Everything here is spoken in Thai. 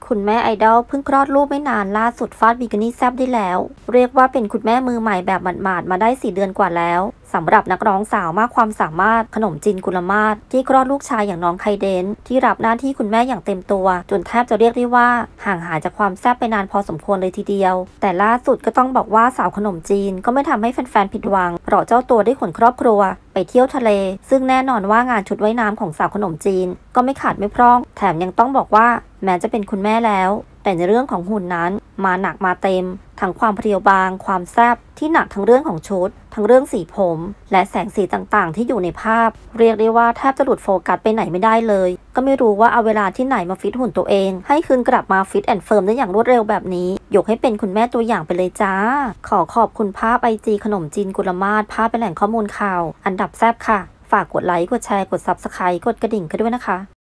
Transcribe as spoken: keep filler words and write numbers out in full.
คุณแม่ไอดอลเพิ่งคลอดลูกไม่นานล่าสุดฟาดบิกินี่แซบได้แล้วเรียกว่าเป็นคุณแม่มือใหม่แบบหมาดๆมาได้สี่เดือนกว่าแล้วสำหรับนักร้องสาวมากความสามารถขนมจีนกุลมาศที่คลอดลูกชายอย่างน้องไคเดนที่รับหน้าที่คุณแม่อย่างเต็มตัวจนแทบจะเรียกได้ว่าห่างหายจากความแซ่บไปนานพอสมควรเลยทีเดียวแต่ล่าสุดก็ต้องบอกว่าสาวขนมจีนก็ไม่ทำให้แฟนๆผิดหวังเพราะเจ้าตัวได้ขนครอบครัวไปเที่ยวทะเลซึ่งแน่นอนว่างานชุดว่ายน้ำของสาวขนมจีนก็ไม่ขาดไม่พร่องแถมยังต้องบอกว่าแม้จะเป็นคุณแม่แล้วแต่ในเรื่องของหุ่นนั้นมาหนักมาเต็มทั้งความเพรียวบางความแซ่บที่หนักทั้งเรื่องของชุดทั้งเรื่องสีผมและแสงสีต่างๆที่อยู่ในภาพเรียกได้ว่าแทบจะหลุดโฟกัสไปไหนไม่ได้เลยก็ไม่รู้ว่าเอาเวลาที่ไหนมาฟิตหุ่นตัวเองให้คืนกลับมาฟิตแอนด์เฟิร์มได้อย่างรวดเร็วแบบนี้ยกให้เป็นคุณแม่ตัวอย่างไปเลยจ้าขอขอบคุณภาพไอจีขนมจีนกุลมาศภาพเป็นแหล่งข้อมูลข่าวอันดับแซ่บค่ะฝากกดไลค์กดแชร์กด ซับสไครบ์ กดกระดิ่งกันด้วยนะคะ